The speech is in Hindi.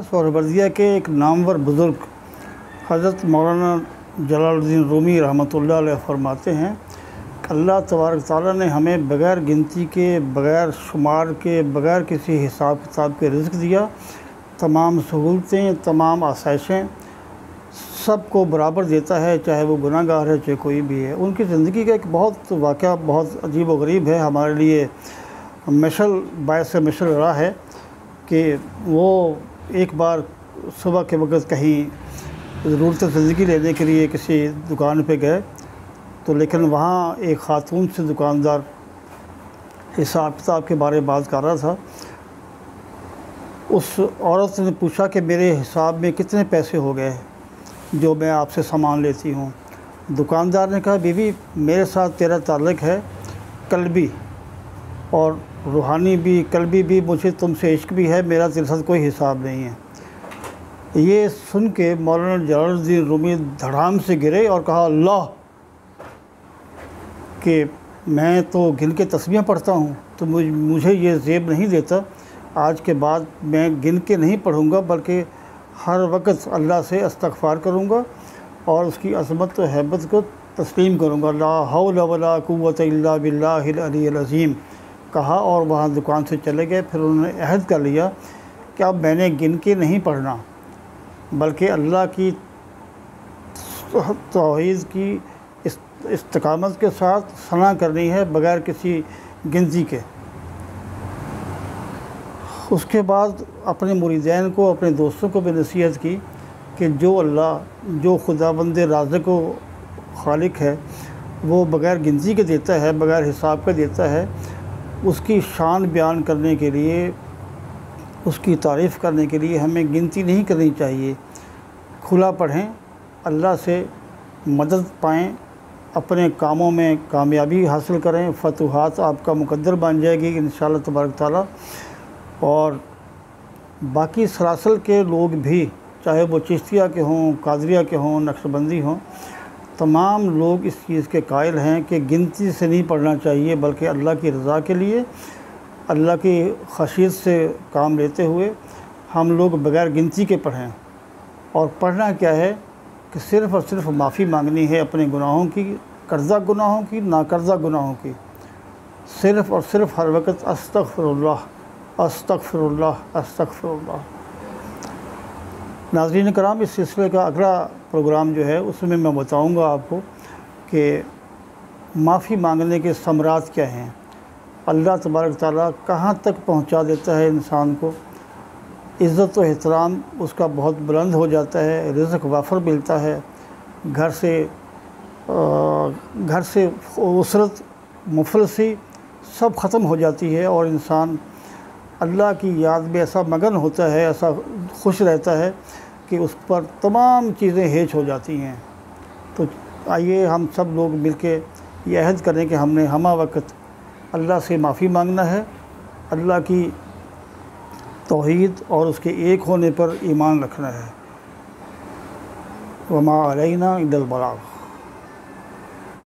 सोहरवर्दिया के एक नामवर बुज़ुर्ग हज़रत मौलाना जलालुद्दीन रूमी रहमतुल्लाह अलैह फरमाते हैं कि अल्लाह तबारक तआला ने हमें बग़ैर गिनती के, बग़ैर शुमार के, बग़ैर किसी हिसाब किताब के रिज़्क़ दिया। तमाम सहूलतें, तमाम आसाइशें सब को बराबर देता है, चाहे वो गुनाहगार है, चाहे कोई भी है। उनकी ज़िंदगी का एक बहुत वाक़या बहुत अजीब व गरीब है, हमारे लिए मशल बायस मशल रहा है कि वो एक बार सुबह के वक़्त कहीं ज़रूरत ज़िंदगी लेने के लिए किसी दुकान पे गए, तो लेकिन वहाँ एक ख़ातून से दुकानदार हिसाब किताब के बारे में बात कर रहा था। उस औरत ने पूछा कि मेरे हिसाब में कितने पैसे हो गए जो मैं आपसे सामान लेती हूँ। दुकानदार ने कहा, बीवी मेरे साथ तेरा ताल्लुक़ है कल्बी और रूहानी भी, कल्बी भी, मुझे तुमसे इश्क भी है, मेरा तेरे साथ कोई हिसाब नहीं है। ये सुन के मौलाना जलालुद्दीन रूमी धड़ाम से गिरे और कहा, अल्लाह कि मैं तो गिन के तस्बीह पढ़ता हूँ, तो मुझे ये ज़ेब नहीं देता। आज के बाद मैं गिन के नहीं पढ़ूँगा, बल्कि हर वक्त अल्लाह से इस्तग़फ़ार करूँगा और उसकी अज़मत व हैबत को तस्लीम करूँगा। ला हौला वला कुव्वत इल्ला बिल्लाहिल अलिय्यिल अज़ीम कहा और वहाँ दुकान से चले गए। फिर उन्होंने अहद कर लिया कि अब मैंने गिन के नहीं पढ़ना, बल्कि अल्लाह की तौहीद की इस्तिक़ामत के साथ सना करनी है बग़ैर किसी गिनती के। उसके बाद अपने मुरीदैन को, अपने दोस्तों को भी नसीहत की कि जो अल्लाह, जो खुदाबंद राज़िक़ व खालिक है, वो बग़ैर गिनती के देता है, बग़ैर हिसाब के देता है। उसकी शान बयान करने के लिए, उसकी तारीफ़ करने के लिए हमें गिनती नहीं करनी चाहिए। खुला पढ़ें, अल्लाह से मदद पाएँ, अपने कामों में कामयाबी हासिल करें, फतूहात आपका मुकद्दर बन जाएगी इंशाअल्लाह तबारक तआला। और बाकी सरासल के लोग भी, चाहे वो चिश्तिया के हों, कादरिया के हों, नक्शबंदी हों, तमाम लोग इस चीज़ के कायल हैं कि गिनती से नहीं पढ़ना चाहिए, बल्कि अल्लाह की रज़ा के लिए, अल्लाह की खशीयत से काम लेते हुए हम लोग बग़ैर गिनती के पढ़ें। और पढ़ना क्या है कि सिर्फ़ और सिर्फ माफ़ी मांगनी है अपने गुनाहों की, कर्ज़ा गुनाहों की, नाकर्ज़ा गुनाहों की। सिर्फ़ और सिर्फ हर वक्त अस्तग़फ़िरुल्लाह, अस्तग़फ़िरुल्लाह, अस्तग़फ़िरुल्लाह। नाज़रीन कराम, इस सिलसिले का अगला प्रोग्राम जो है उसमें मैं बताऊंगा आपको कि माफ़ी मांगने के समरात क्या हैं, अल्लाह तबारक तआला कहाँ तक पहुँचा देता है इंसान को, इज़्ज़त व एहतराम उसका बहुत बुलंद हो जाता है, रिज़्क़ वाफ़र मिलता है, घर से उसरत मुफलसी सब ख़त्म हो जाती है और इंसान अल्लाह की याद में ऐसा मगन होता है, ऐसा खुश रहता है कि उस पर तमाम चीज़ें हेच हो जाती हैं। तो आइए हम सब लोग मिलके ये अहद करें कि हमने हमा वक्त अल्लाह से माफ़ी मांगना है, अल्लाह की तौहीद और उसके एक होने पर ईमान रखना है। वमा अलैना इल्लल बलाग।